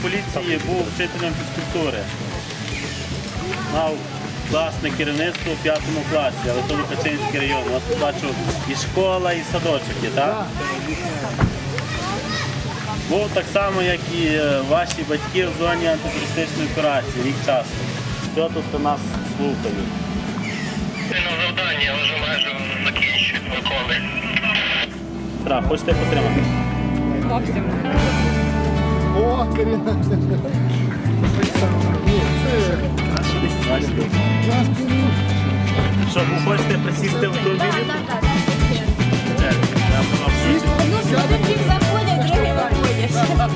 поліції, був вчителем фізкультури. Мав класне керівництво у 5 класі, але то Лукачинський район. У вас тут бачу і школа, і садочок є, так? Був так само, як і ваші батьки в зоні антитерористичної операції, рік часу. Все тут нас слухають. На завдання, я вже майже закінчую, виконую. Так, хочете потримати? Хлопцям. О, Каріна! Що, ви хочете присісти в автомобілі? Так. Одні заходять, другі виходять.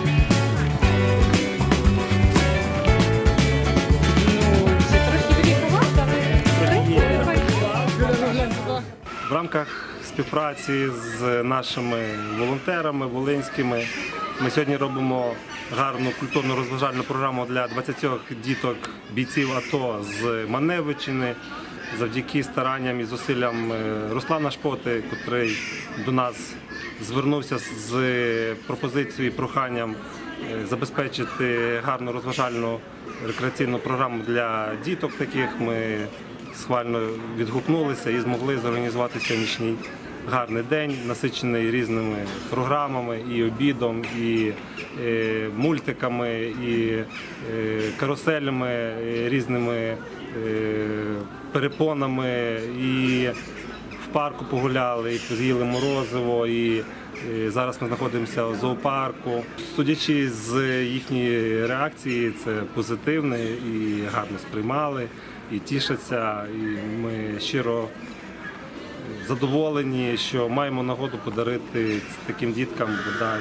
В рамках співпраці з нашими волонтерами волинськими ми сьогодні робимо гарну культурно-розважальну програму для 20 діток бійців АТО з Маневичини. Завдяки старанням і зусиллям Руслана Шпоти, котрий до нас звернувся з пропозицією і проханням забезпечити гарну розважальну рекреаційну програму для діток таких, ми схвально відгукнулися і змогли зорганізувати сьогоднішній гарний день, насичений різними програмами, і обідом, і мультиками, і каруселями, різними перепонами, і в парку погуляли, і з'їли морозиво, і зараз ми знаходимося в зоопарку. Судячи з їхньої реакції, це позитивне і гарно сприймали, і тішаться, і ми щиро задоволені, що маємо нагоду подарити таким діткам бодай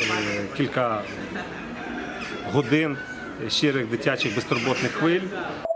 кілька годин щирих дитячих безтурботних хвиль.